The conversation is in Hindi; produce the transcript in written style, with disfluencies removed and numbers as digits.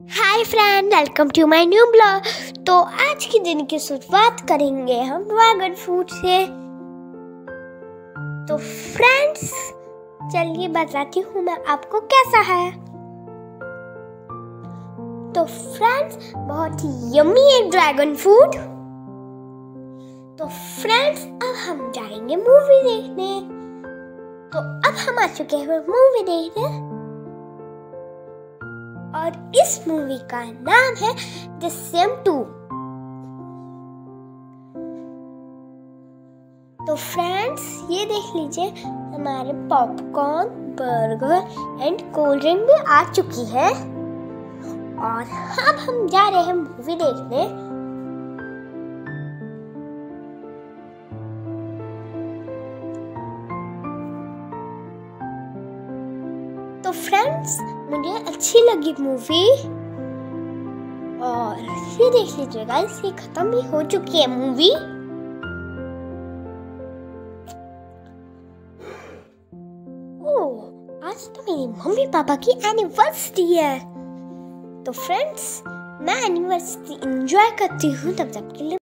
Hi friend, welcome to my new blog. तो आज के दिन की शुरुआत करेंगे हम ड्रैगन फ्रूट से। तो फ्रेंड्स, चलिए बताती हूँ मैं आपको कैसा है। तो फ्रेंड्स, बहुत ही यम्मी है ड्रैगन फ्रूट। तो फ्रेंड्स, अब हम जाएंगे मूवी देखने। तो अब हम आ चुके हैं मूवी देखने, और इस मूवी का नाम है दृश्यम 2। तो फ्रेंड्स, ये देख लीजिए, हमारे popcorn, burger and cold drink भी आ चुकी है, और अब हम जा रहे हैं मूवी देखने। तो फ्रेंड्स, मुझे अच्छी लगी मूवी, और ये देख लीजिए गाइस, ये खत्म भी हो चुकी है मूवी। ओह, आज तो मेरी मम्मी पापा की एनिवर्सरी है। तो फ्रेंड्स, मैं एनिवर्सरी एंजॉय करती हूँ, तब तक के लिए